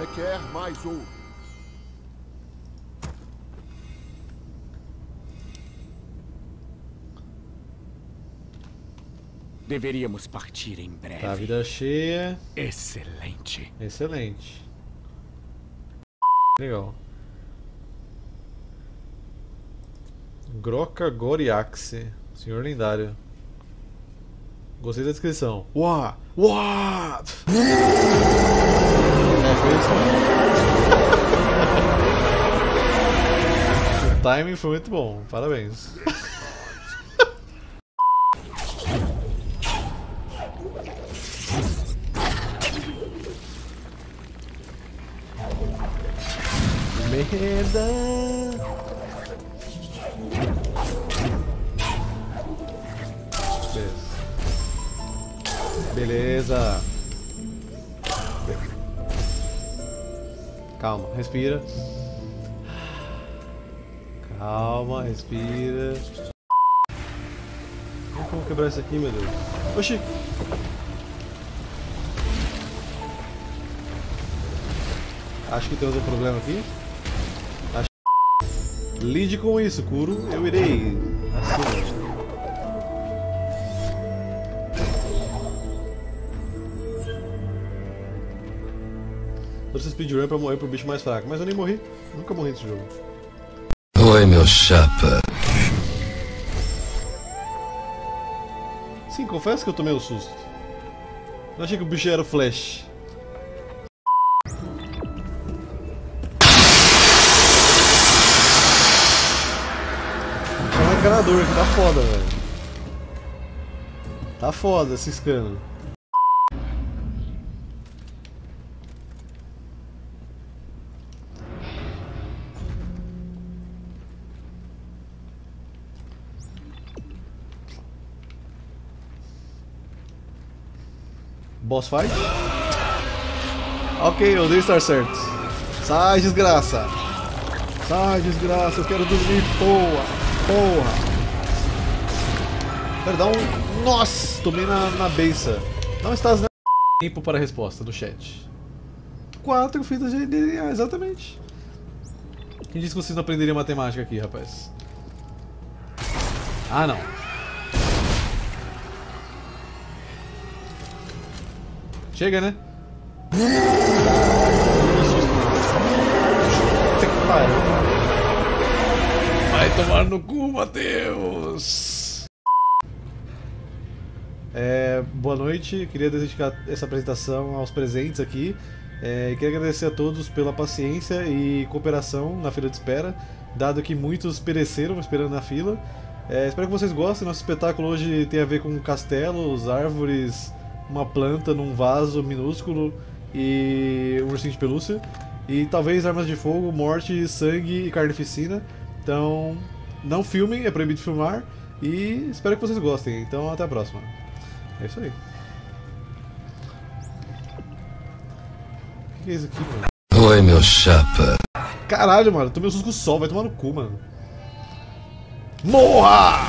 requer mais ouro. Deveríamos partir em breve. Tá, vida cheia. Excelente. Excelente. Legal. Groca Goriaxe, Senhor Lendário. Gostei da descrição. Uá! Uá! É, foi isso. O timing foi muito bom, parabéns. Merda! Beleza. Calma, respira. Calma, respira. Como quebrar isso aqui, meu Deus? Oxi! Acho que temos um problema aqui. Lide com isso, Kuro. Eu irei. Assim. Você speedrun pra morrer pro bicho mais fraco, mas eu nem morri. Nunca morri nesse jogo. Oi, meu chapa. Sim, confesso que eu tomei um susto. Eu achei que o bicho era o Flash. É um encanador aqui, tá foda, velho. Tá foda esse cano. Boss fight? Ok, eu devo estar certo. Sai, desgraça! Sai, desgraça, eu quero dormir, porra! Porra! Quero dar um... Nossa! Tomei na beiça. Não estás... Tempo para a resposta no chat. 4 fitas de DNA, exatamente. Quem disse que vocês não aprenderiam matemática aqui, rapaz? Ah, não. Chega, né? Vai tomar no cu, Matheus! Boa noite, queria dedicar essa apresentação aos presentes aqui. E queria agradecer a todos pela paciência e cooperação na fila de espera, dado que muitos pereceram esperando na fila. Espero que vocês gostem. Nosso espetáculo hoje tem a ver com castelos, árvores, uma planta num vaso minúsculo e um ursinho de pelúcia. E talvez armas de fogo, morte, sangue e carnificina. Então, não filmem, é proibido filmar. E espero que vocês gostem. Então, até a próxima. É isso aí. O que é isso aqui, mano? Oi, meu chapa. Caralho, mano, tomei um susto com o sol, vai tomar no cu, mano. Morra!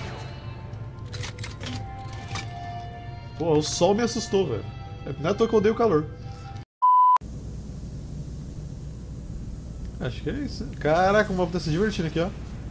Pô, o sol me assustou, velho. Não é à toa que eu odeio o calor. Acho que é isso. Caraca, o mapa tá se divertindo aqui, ó.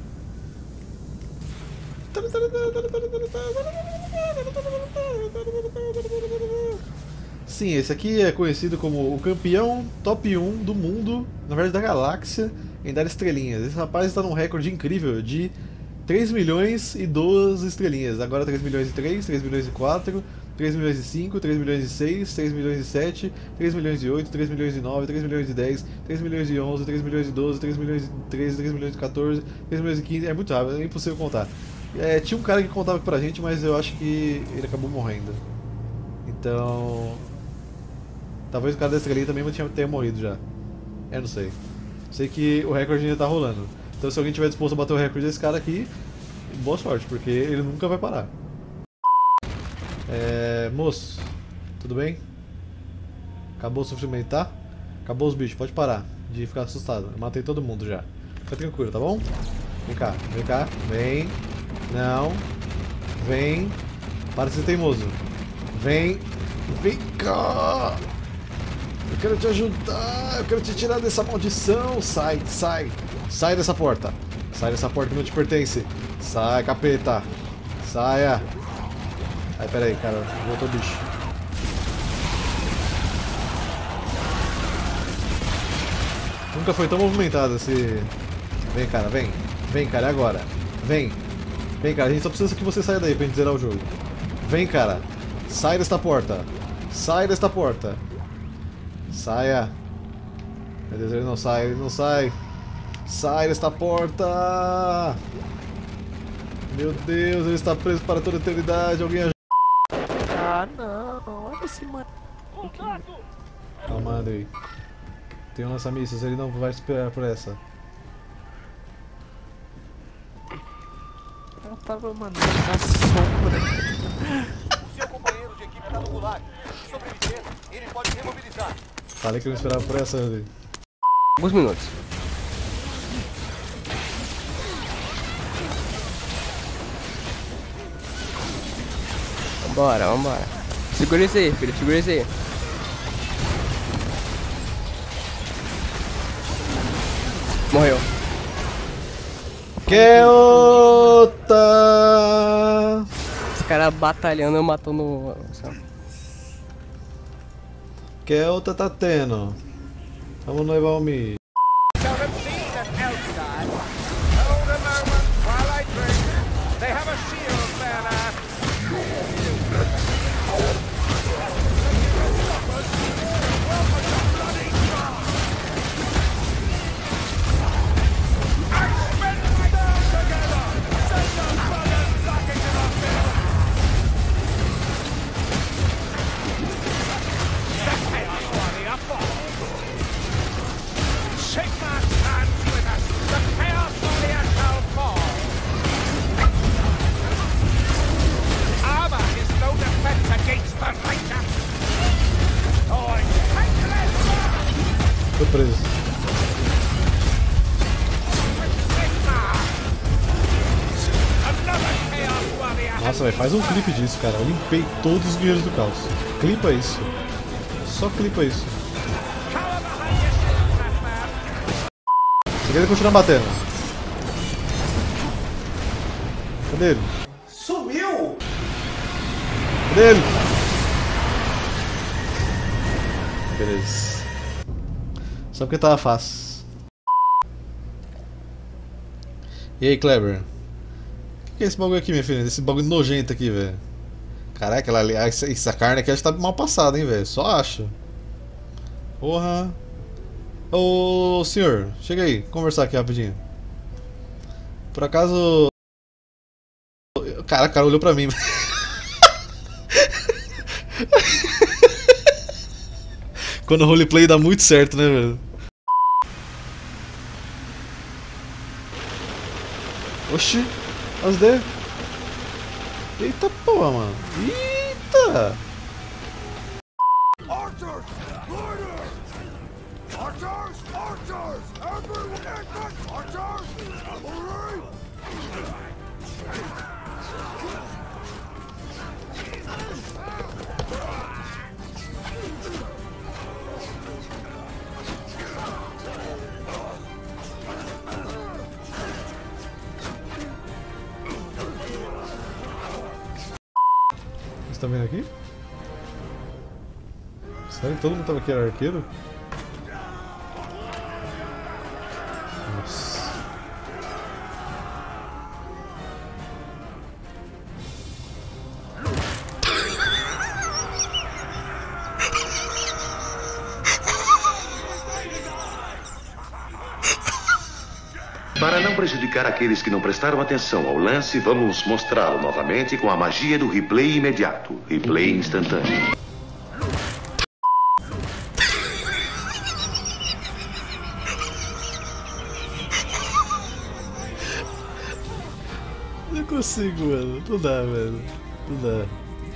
Sim, esse aqui é conhecido como o campeão top 1 do mundo, na verdade da galáxia, em dar estrelinhas. Esse rapaz está num recorde incrível de 3 milhões e 2 estrelinhas. Agora 3 milhões e 3, 3 milhões e 4, 3 milhões e 5, 3 milhões e 6, 3 milhões e 7, 3 milhões e 8, 3 milhões e 9, 3 milhões e 10, 3 milhões e 11, 3 milhões e 12, 3 milhões e 13, 3 milhões e 14, 3 milhões e 15, é muito rápido, é impossível contar. Tinha um cara que contava aqui pra gente, mas eu acho que ele acabou morrendo. Então... talvez o cara da estrelinha também tenha morrido já. Eu não sei. Sei que o recorde ainda tá rolando. Então se alguém tiver disposto a bater o recorde desse cara aqui, boa sorte, porque ele nunca vai parar. Moço, tudo bem? Acabou o sofrimento, tá? Acabou os bichos, pode parar de ficar assustado. Eu matei todo mundo já. Fica tranquilo, tá bom? Vem cá, vem cá, vem. Não. Vem. Para de ser teimoso. Vem. Vem cá. Eu quero te ajudar, eu quero te tirar dessa maldição. Sai, sai. Sai dessa porta. Sai dessa porta que não te pertence. Sai, capeta. Saia. Ai, pera aí, cara. Voltou o bicho. Nunca foi tão movimentado esse... Vem, cara, vem. Vem, cara, é agora. Vem. Vem, cara, a gente só precisa que você saia daí pra gente zerar o jogo. Vem, cara. Sai desta porta. Sai desta porta. Saia. Meu Deus, ele não sai, ele não sai. Sai desta porta. Meu Deus, ele está preso para toda a eternidade. Alguém ajuda. Ah, não. Olha esse mano. Calma, Andrei. Tem um lança-mísseis, ele não vai esperar por essa. Ela tava, mano, na sombra. O seu companheiro de equipe tá no gulag. Se sobreviver, ele pode remobilizar. Falei que eu não esperava por essa, Andrei. Alguns minutos. Vambora, vambora. Segura isso aí, filho, segura isso aí. Morreu. Keota! Os caras batalhando, eu matando. Keota tá tendo. Vamos levar o Mi. Tô preso. Nossa, velho, faz um clipe disso, cara. Eu limpei todos os guerreiros do caos. Clipa isso. Só clipa isso. Você quer continuar batendo? Cadê ele? Sumiu! Cadê ele? Beleza. Só porque tava fácil. E aí, Kleber? O que é esse bagulho aqui, minha filha? Esse bagulho nojento aqui, velho. Caraca, essa carne aqui acho que tá mal passada, hein, velho. Só acho. Porra. Ô, senhor, chega aí, conversar aqui rapidinho. Por acaso... Cara, o cara olhou pra mim. Quando o roleplay dá muito certo, né, velho? Oxi, as D. Eita porra, mano. Eita! Archers! Riders! Archers! Archers! Everyone! Archers! Cavalry! Você tá vendo aqui? Sério que todo mundo tava aqui era arqueiro? Nossa. Para não prejudicar aqueles que não prestaram atenção ao lance, vamos mostrá-lo novamente com a magia do replay imediato. Replay instantâneo. Não consigo, mano. Não dá, velho. Não dá.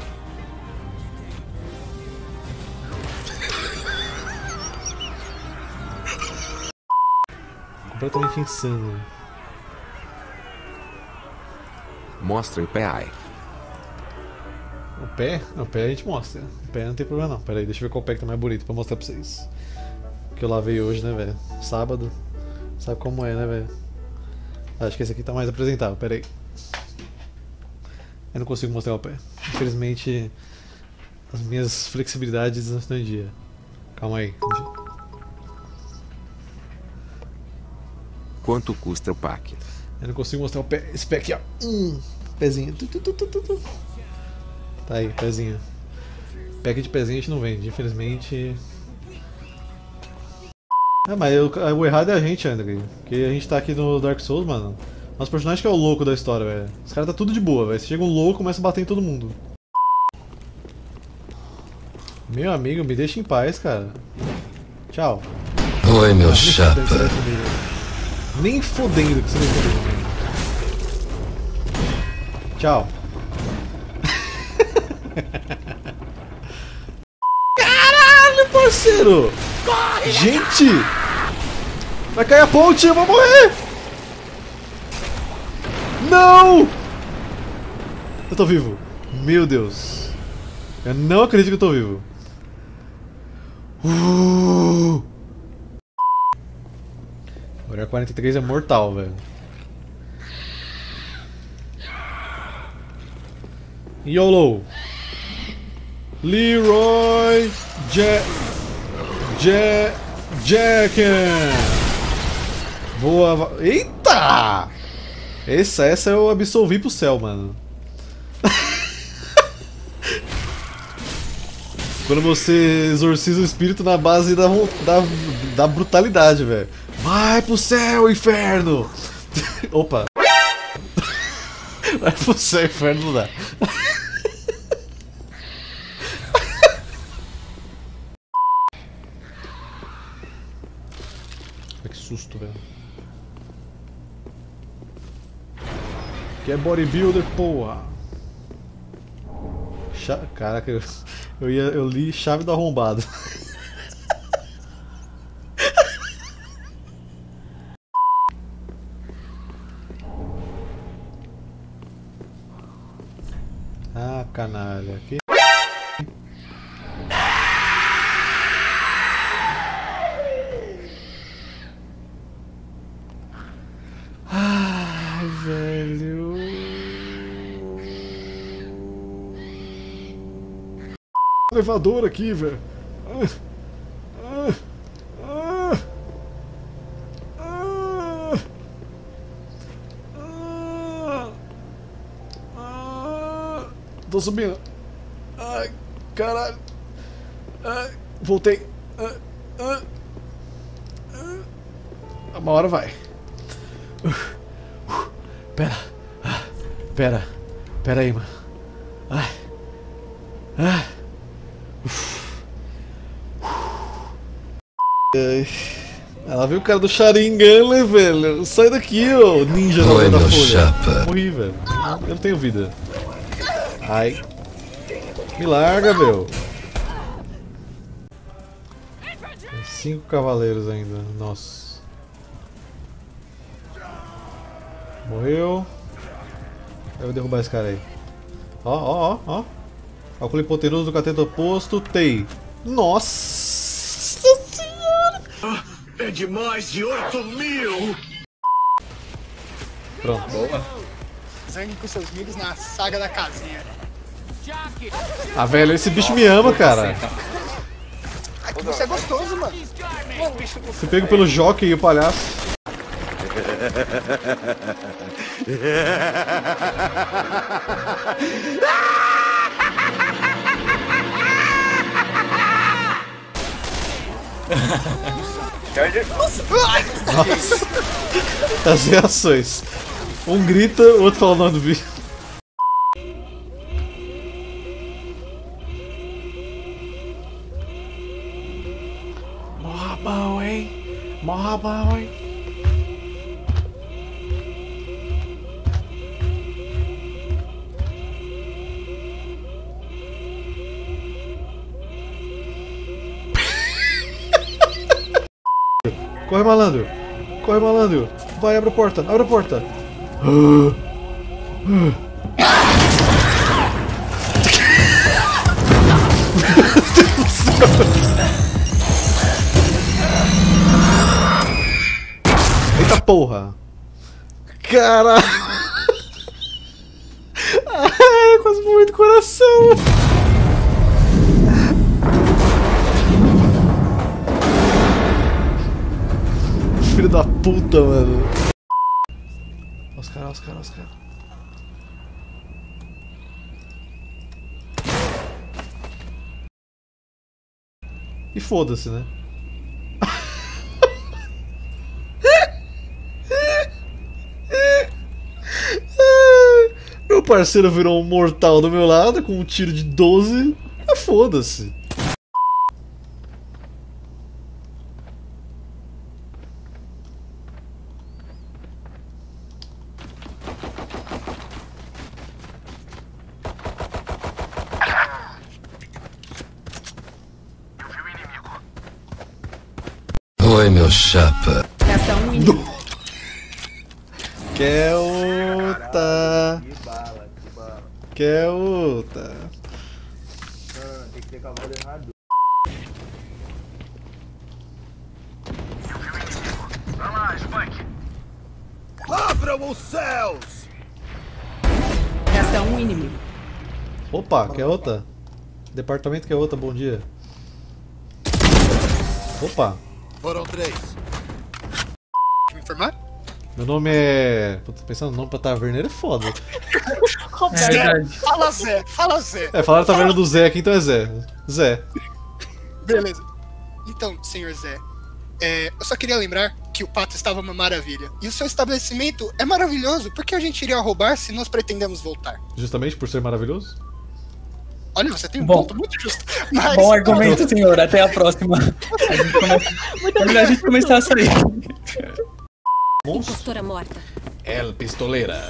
Completamente insano. Mostra o PI. O pé? Não, o pé a gente mostra. O pé não tem problema não. Pera aí, deixa eu ver qual pé que tá mais bonito pra mostrar pra vocês. Que eu lavei hoje, né, velho? Sábado. Sabe como é, né, velho? Acho que esse aqui tá mais apresentável, pera aí. Eu não consigo mostrar o pé. Infelizmente, as minhas flexibilidades não estão em dia. Calma aí. Quanto custa o pack? Eu não consigo mostrar o pé. Esse pé aqui, ó. Pezinho. Tá aí, pezinho. Pack de pezinho a gente não vende, infelizmente. Mas o errado é a gente, André. Porque a gente tá aqui no Dark Souls, mano. Nosso personagem que é o louco da história, velho. Os caras tá tudo de boa, velho. Se chega um louco, começa a bater em todo mundo. Meu amigo, me deixa em paz, cara. Tchau. Oi, meu chapa. Nem fodendo que você vai fazer. Tchau. Caralho, parceiro! Corre, gente! Vai cair a ponte, eu vou morrer! Não! Eu tô vivo. Meu Deus. Eu não acredito que eu tô vivo. Warrior 43 é mortal, velho. YOLO. Leroy Jenkins. Boa. Eita! Essa eu absolvi pro céu, mano. Quando você exorciza o espírito na base da brutalidade, velho. Vai pro céu, inferno! Opa! Vai pro céu, inferno não dá. Que susto, velho. Que é bodybuilder, porra! Caraca, eu li chave do arrombado. Ah, canalha. Que... Ai, velho. Elevador aqui, velho. Tô subindo. Ai, caralho. Ai, voltei. Uma hora vai. Pera aí, mano. Ela viu o cara do Sharingan, né, velho? Sai daqui, ô ninja da folha. Chapa. Morri, velho. Eu não tenho vida. Ai. Me larga, meu. Tem 5 cavaleiros ainda. Nossa. Morreu. Eu vou derrubar esse cara aí. Ó. Cálculo hipotenuso do cateto oposto. Tei. Nossa senhora! É de mais de 8.000! Pronto. Boa. Zangue com seus amigos na saga da casinha. Ah, velho, esse bicho me ama, cara. Aqui você é gostoso, mano. Fui pego pelo Jockey e o palhaço. Nossa. As reações. Um grita, o outro fala o nome do bicho. Morra bom, hein? Morra bom, hein? Corre, malandro! Corre, malandro! Vai, abre a porta! Abre a porta! Eita porra! Caralho! Ai, quase morri do coração! Filho da puta, mano! Olha os caras, E foda-se, né? Meu parceiro virou um mortal do meu lado com um tiro de 12. Foda-se. Oi, meu chapa. Resta um inimigo. Quer outra? Que bala. Quer outra? Não, tem que ter cavalo errado. Abram os céus! Resta um inimigo. Opa, quer outra? Departamento quer outra, bom dia. Opa, Foram 3. Me informar? meu nome é... Pô, tô pensando no nome pra taverneiro é foda. Zé, fala Zé, fala Zé. É, falaram taverna do Zé aqui, então é Zé. Zé. Beleza. Então, senhor Zé, eu só queria lembrar que o pato estava uma maravilha. E o seu estabelecimento é maravilhoso. Por que a gente iria roubar se nós pretendemos voltar? Justamente por ser maravilhoso? Olha, você tem um Bom. ponto muito justo. Mas, Bom argumento, senhor. Até a próxima. Quando a gente começar a sair. Impostora morta. El Pistoleira.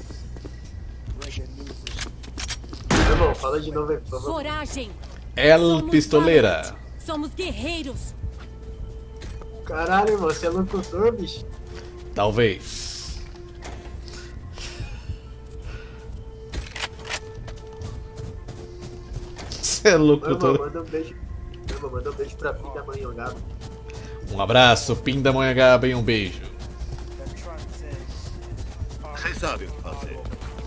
Irmão, fala de novo aí, por favor. Coragem. El Pistoleira. Somos guerreiros. Caralho, irmão, você é locutor, bicho? Talvez. Você é Irmão, locutor. manda um beijo. Irmão, manda um beijo pra Pinda Manhangaba. Um abraço, Pindamonhangaba, e um beijo. Vocês sabem o que fazer.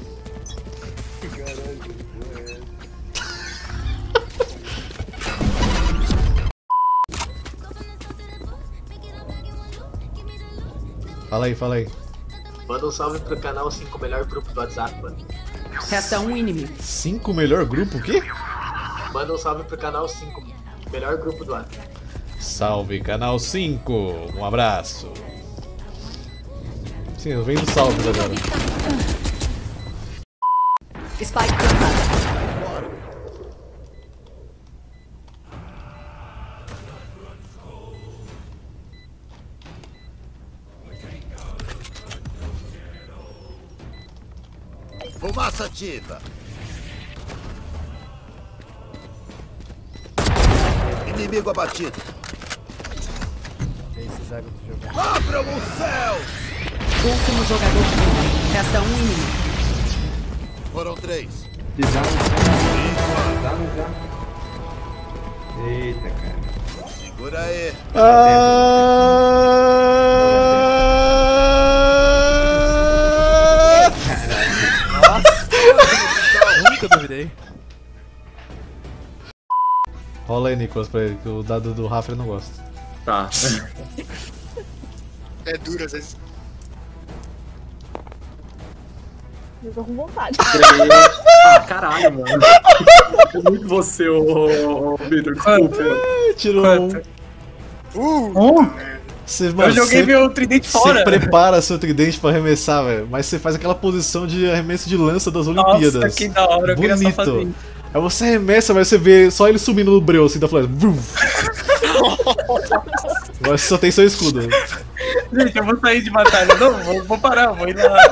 Fala aí, fala aí. Manda um salve pro canal 5 melhor grupo do WhatsApp, mano. Resta um inimigo. 5 melhor grupo, o quê? Manda um salve pro canal 5 melhor grupo do WhatsApp. Salve, canal 5. Um abraço. Sim, eu venho dos salves agora. Spike plantada. Fumaça ativa. Inimigo abatido. Abram os céus! Último jogador. Resta um inimigo. Foram 3. Eita, cara. Segura aí. Nunca duvidei. Rola aí, Nicolas, pra ele, que o dado do Rafa ele não gosta. Tá. é duro às vezes. Eu tô com vontade. Ah, caralho, mano. É muito você, ô Vitor. Desculpa. Tirou Você, Eu joguei meu tridente fora. Você prepara seu tridente pra arremessar, velho. Mas você faz aquela posição de arremesso de lança das Olimpíadas. Nossa, que da hora, eu queria só fazer Bonito. isso. Aí você arremessa, mas você vê só ele subindo no breu, assim, da floresta. Agora você só tem seu escudo. Gente, eu vou sair de batalha. Não, vou parar, vou ir lá.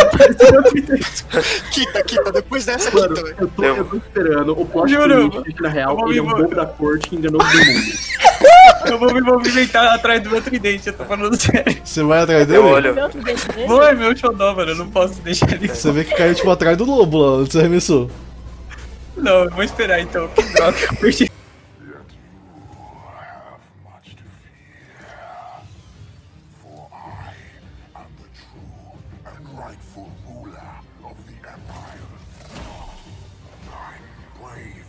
Quita, depois dessa Mano, quita, velho. eu tô esperando o plot Juro. twist, na real, ele é um bobo da corte que enganou todo mundo. Eu vou me movimentar atrás do meu tridente, eu tô falando sério. Você vai atrás dele? Vou, é meu xodó, mano, eu não posso deixar ele. Você vê que caiu tipo atrás do lobo lá, onde você arremessou. Não, eu vou esperar então, que droga, eu perdi. rightful ruler of the Empire. I'm playing